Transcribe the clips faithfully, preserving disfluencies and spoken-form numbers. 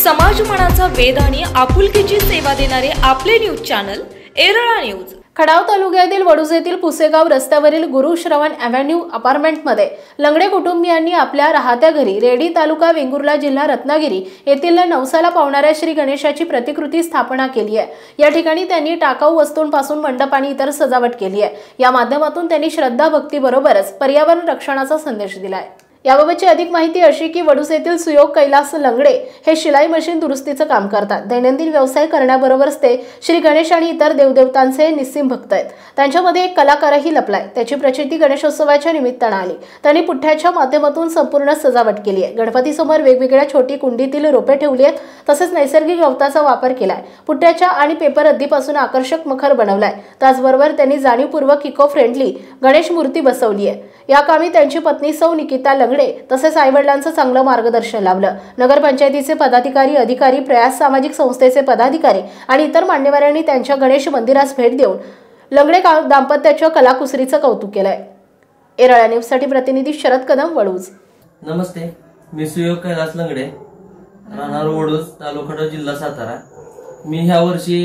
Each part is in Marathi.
समाजमनाचा वेध आणि आपुलकीची सेवा देणारे आपले न्यूज चॅनल एरळा न्यूज। खडाव तालुक्यातील वडूज येथील पुसेगाव रस्त्यावरील गुरु श्रवण एव्हेन्यू अपार्टमेंटमध्ये लंगडे कुटुंबियांनी आपल्या राहत्या घरी रेडी तालुका वेंगुर्ला जिल्हा रत्नागिरी येथील नवसाला पावणाऱ्या श्री गणेशाची प्रतिकृती स्थापना केली आहे। या ठिकाणी त्यांनी टाकाऊ वस्तूंपासून मंडप आणि इतर सजावट केली आहे। या माध्यमातून त्यांनी श्रद्धा भक्ती बरोबरच पर्यावरण रक्षणाचा संदेश दिला आहे। याबाबतची अधिक माहिती अशी की वडूज येथील सुयोग कैलास लंगडे हे शिलाई मशीन दुरुस्तीचं काम करतात। दैनंदिन व्यवसाय करण्याबरोबरच ते श्री गणेश आणि इतर देवदेवतांचे निस्सीम भक्त आहेत। त्यांच्यामध्ये एक कलाकारही लपलाय। त्याची प्रचिती गणेशोत्सवाच्या निमित्ताने आली। त्यांनी पुठ्ठ्याच्या माध्यमातून संपूर्ण सजावट केली आहे। गणपती समोर वेगवेगळ्या छोटी कुंडीतील रोपे ठेवली आहेत, तसेच नैसर्गिक गवताचा वापर केलाय। पुठ्ठ्याच्या आणि पेपर रद्दीपासून आकर्षक मखर बनवलाय। त्याचबरोबर त्यांनी जाणीवपूर्वक इको फ्रेंडली गणेश मूर्ती बसवली आहे। या कामी त्यांची पत्नी सौ निकिता लंगडे तसेच आईवडिलांचं चांगलं मार्गदर्शन लाभलं। नगरपंचायतीचे पदाधिकारी, अधिकारी, प्रयास सामाजिक संस्थेचे पदाधिकारी आणि इतर मान्यवरांनी त्यांच्या गणेश मंदिरास भेट देऊन लंगडे दाम्पत्याच्या कलाकुसरीचं कौतुक केलंय। एरळा न्यूज साठी प्रतिनिधी शरद कदम, वडूज। नमस्ते, मी सुयोग कैलास लंगडे, राहणार वडूज, तालुका जिल्हा सातारा। मी ह्या वर्षी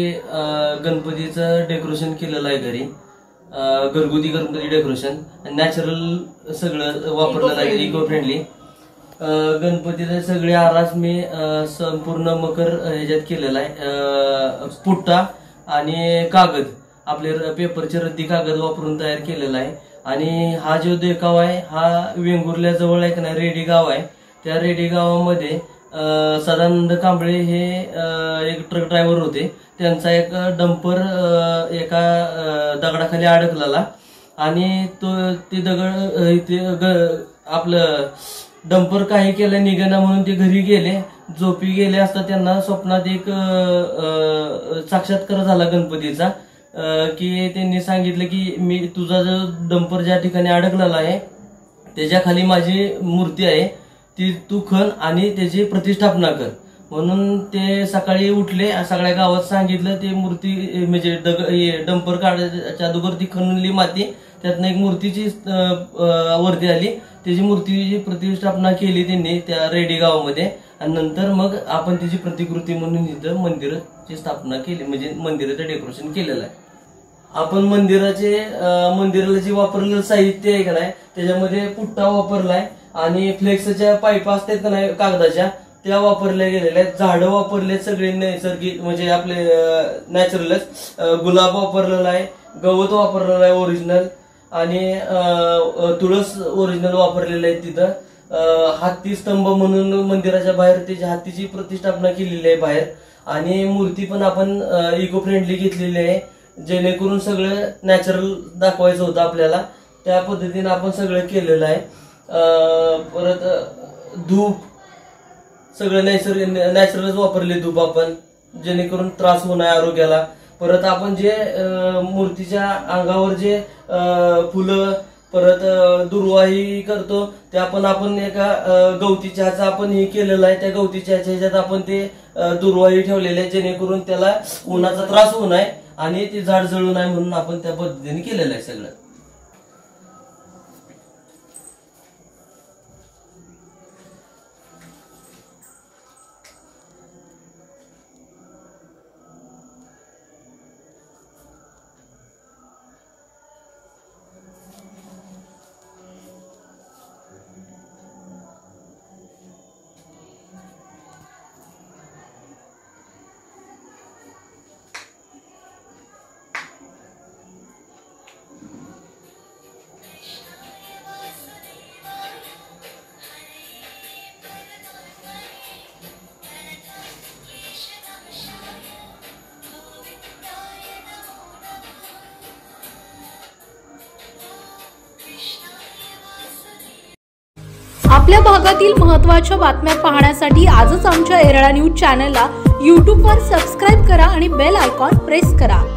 गणपतीचं डेकोरेशन केलेलं आहे घरी। घरगुती गणपती डेकोरेशन नॅचरल सगळं वापरलेलं आहे, इको फ्रेंडली। गणपतीचे सगळे आरास मी संपूर्ण मकर ह्याच्यात केलेला आहे। पुट्टा आणि कागद, आपले पेपरचे रद्दी कागद वापरून तयार केलेला आहे। आणि हा जो देखाव आहे हा वेंगुर्ल्या जवळ एक ना रेडी गाव आहे। त्या रेडी गावामध्ये सदानंद कांबळे हे एक ट्रक ड्रायव्हर होते। त्यांचा एक डंपर एका दगडाखाली अडकलेला आणि तो ते दगड आपलं डंपर काही केलं निघेना म्हणून ते घरी गेले, झोपी गेले असता त्यांना स्वप्नात एक साक्षात्कार झाला गणपतीचा, की त्यांनी सांगितलं की मी तुझा जो डंपर ज्या ठिकाणी अडकलेला आहे त्याच्या खाली माझी मूर्ती आहे, ती तू खण आणि त्याची प्रतिष्ठापना कर। म्हणून ते सकाळी उठले, सगळ्या गावात सांगितलं, ते मूर्ती म्हणजे डंपर काढायच्या अगोदर ती खणली माती, त्यातनं एक मूर्तीची वरती आली, त्याची मूर्तीची प्रतिष्ठापना केली त्यांनी त्या रेडी गावामध्ये। आणि नंतर मग आपण त्याची प्रतिकृती म्हणून इथं मंदिराची स्थापना केली, म्हणजे मंदिराचं डेकोरेशन केलेलं आहे। आपण मंदिराचे मंदिराला जे वापरलेलं साहित्य आहे का नाही त्याच्यामध्ये पुट्टा वापरलाय आणि फ्लेक्सच्या पाईप असतात का नाही कागदाच्या, त्या वापरल्या गेलेल्या आहेत। झाडं वापरले सगळे नैसर्गिक, म्हणजे आपले नॅचरलच। गुलाब वापरलेला आहे, गवत वापरलेलं आहे ओरिजिनल, आणि तुळस ओरिजिनल वापरलेलं आहे तिथं। हत्ती स्तंभ म्हणून मंदिराच्या बाहेर त्याच्या हत्तीची प्रतिष्ठापना केलेली आहे बाहेर। आणि मूर्ती पण आपण इको फ्रेंडली घेतलेली आहे, जेणेकरून सगळं नॅचरल दाखवायचं होतं आपल्याला, त्या पद्धतीने आपण सगळं केलेलं आहे। परत धूप सगळं नैसर्गिक नॅचरलच वापरले धूप आपण, जेणेकरून त्रास होऊ नये आरोग्याला। परत आपण जे मूर्तीच्या अंगावर जे फुलं परत दुर्वाही करतो त्या पण आपण एका गवती चहाचा आपण हे केलेलं आहे। त्या गवती चहाच्या ह्याच्यात आपण ते दुर्वाही ठेवलेले आहे, जेणेकरून त्याला उन्हाचा त्रास होऊ नये आणि ते झाड जळू नये म्हणून आपण त्या पद्धतीने केलेलं आहे सगळं। आपल्या भागातील महत्त्वाच्या बातम्या पाहण्यासाठी आजच आमच्या एरळा न्यूज चॅनलला यूट्यूबवर सबस्क्राइब करा आणि बेल आयकॉन प्रेस करा।